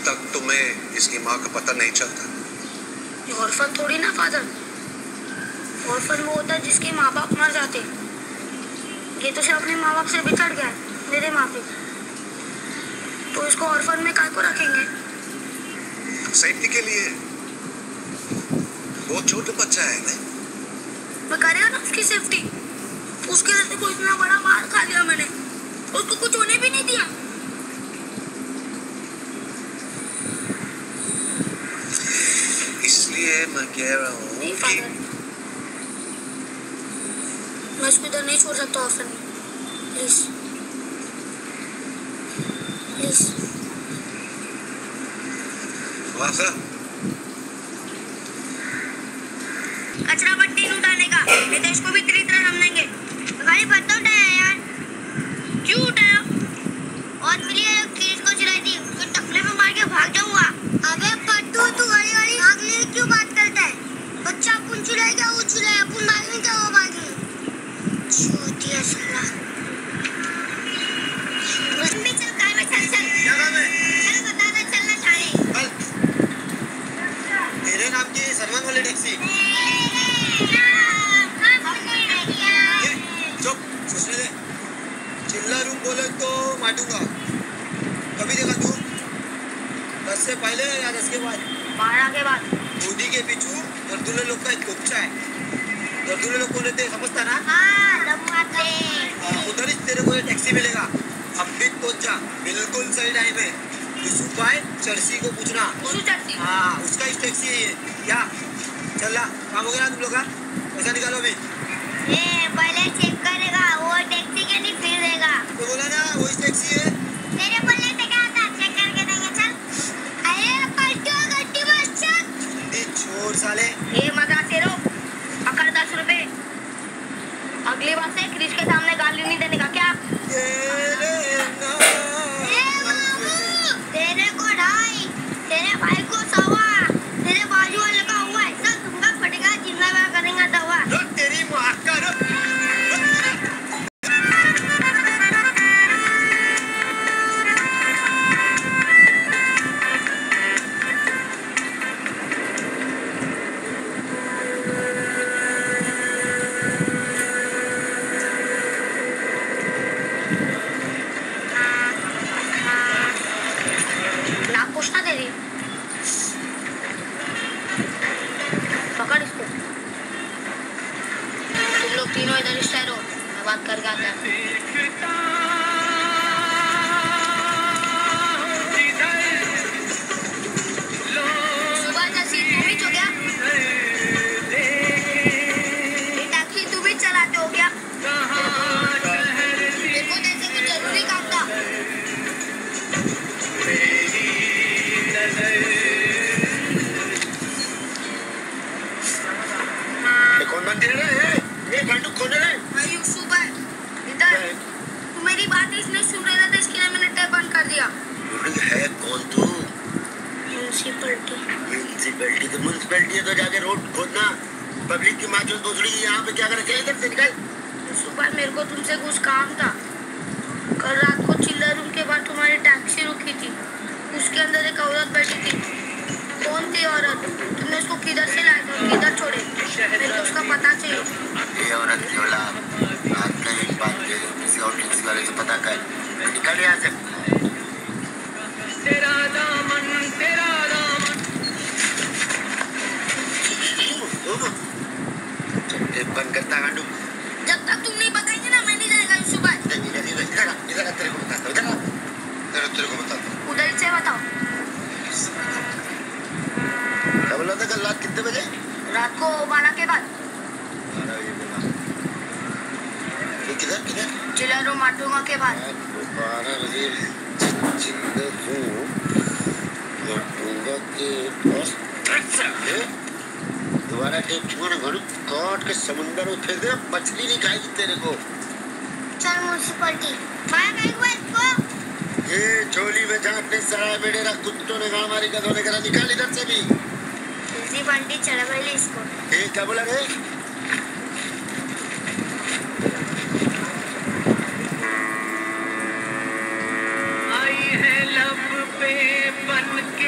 तक तुम्हें इसकी माँ का पता नहीं चलता। ये ऑर्फन थोड़ी ना फादर, ऑर्फन वो होता है जिसके माँ बाप मर जाते। ये तो सिर्फ अपने माँ बाप से बिछड़ गया है, मेरे माँ पे, तो इसको ऑर्फन में काय को रखेंगे? सेफ्टी के लिए। बहुत छोटा बच्चा है नहीं? मैं करेगा ना उसकी सेफ्टी। उसके लिए को इतना बड़ा मार खा लिया मैंने, उसको कुछ होने भी नहीं दिया। इसलिए मैं कह रहा हूँ नहीं फादर, मैं इसको इधर नहीं छोड़ सकता ऑर्फन में। Please please. वासा कचरा बट्टी उठाने का, नहीं तो इसको भी तेरी तरह समझेंगे। गाड़ी भरता उठाया यार, क्यों उठाया? और मिली है क्रिश को चिल्लाई थी, तो टकले में मार के भाग जाऊंगा। अबे पट्टू, तू गाड़ी गाड़ी भागने की क्यों बात करता है? बच्चा अपन चिल्लाएगा, वो चिल्लाए, अपन भागेंगे क्या वो भागेंगे? चूतिया साला। उसमें चल कार में, चल चल। क्या काम है? चल बता दे, चलना थाने। मेरे नाम की सलमान वाली टैक्सी। चुप, सोचने दे। चिल्ला रूम बोले तो मारूंगा। कभी देखा तू? 10 से पहले या 10 के बाद? 12 के बाद। मोदी के पीछू दर्दुले लोग का एक कोपचा है। दर्दुले लोग बोले थे, समझता ना? उधर ही तेरे को ये टैक्सी मिलेगा। अब भी पहुंच जा, बिल्कुल सही टाइम है। यूसुफ भाई चर्सी को पूछना। हाँ, उसका ही टैक्सी है ये। क्या? चल ला, काम हो गया ना तुम लोग का? पैसा निकालो अभी। पहले चेक करेगा, वो टैक्सी के नहीं फिर देगा। तो बोला ना, वही टैक्सी है। तेरे बोलने से क्या होता? चेक करके देंगे, चल। अरे पट्टू, गड्डी बस चल। छोड़ साले। ये मजाक से रो, पकड़ 10 रुपए। अगली बार से क्रिश के सामने गाली नहीं देने का, क्या? तेरे को 2.5, तेरे भाई को 1.25, तेरे बाजू वाले का हुआ है, सब तुमका फटेगा, जिंदा करेंगे दवा। तेरी माँ का पकड़ इसको। तुम लोग तीनों इधर इस साइड हो, मैं बात करके आता हूँ। सुबह का सीट तुम ही हो गया? ये टैक्सी तुम ही चलाते हो क्या? देखो जैसे कुछ जरूरी काम था। कौन बन रहे हैं? ये बंदूक खोल रहे हैं? मैं यूसुफ है। इधर तू मेरी बात इसने सुन रहा था, इसके लिए मैंने टैप बंद कर दिया। है कौन तू? म्युनिसिपैलिटी। म्युनिसिपैलिटी तो म्युनिसिपैलिटी है, तो जाके रोड खोदना। पब्लिक की माँ जो दूसरी यहाँ पे क्या कर रखे? इधर से निकल। सुबह मेरे को तुमसे कुछ काम था। कल रात को चिल्लर रूम के बाद तुम्हारी टैक्सी रुकी थी, उसके अंदर एक औरत बैठी थी। कौन थी औरत? तुमने उसको किधर से लाए थे, किधर छोड़े? मेरे को उसका पता चाहिए। ये औरत बोला, आपने एक बात किसी और टैक्सी वाले से पता कर, निकल यहाँ से। तेरा दामन, तेरा दामन। बंद करता गांडू। जब तक तुम नहीं बताएंगे ना, मैं नहीं जाएगा यूसुफ भाई। इधर तेरे को बताता हूँ, इधर तेरे को बताता हूँ। उधर से बताओ। क्या बोला था कल रात कितने बजे? रात को 12 के बाद। किधर किधर? चिल्लर रूम माटुंगा के बाद। 12 बजे माटुंगा के पास दोबारा टेप छुआ ना, घड़ू काट के समुंदर में फेंक दे, मछली नहीं खाएगी तेरे को। चल म्युनिसिपैलिटी ये झोली में झांकने सारा बेड़ेरा कुत्तों ने गाड़ मारी, गधों ने करा, निकाल इधर से भी। म्युनिसिपैलिटी चला पहले इसको। क्या बोला रे? आई है लब पे बन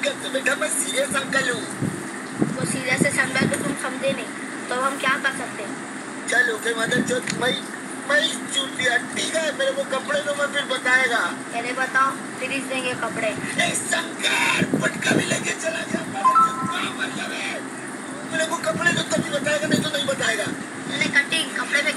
दिक्कत है बेटा, मैं सीरियस अंकल हूँ। वो सीरियस से समझा तो तुम समझे नहीं, तो हम क्या कर सकते हैं? चलो फिर मदर चौथ मैं चूत दिया, ठीक है। मेरे को कपड़े तो मैं फिर बताएगा। पहले बताओ, फिर इस देंगे कपड़े। शंकर पटका भी लेके चला गया, मतलब है। मेरे को कपड़े तो तभी बताएगा, नहीं तो नहीं बताएगा। कटिंग कपड़े में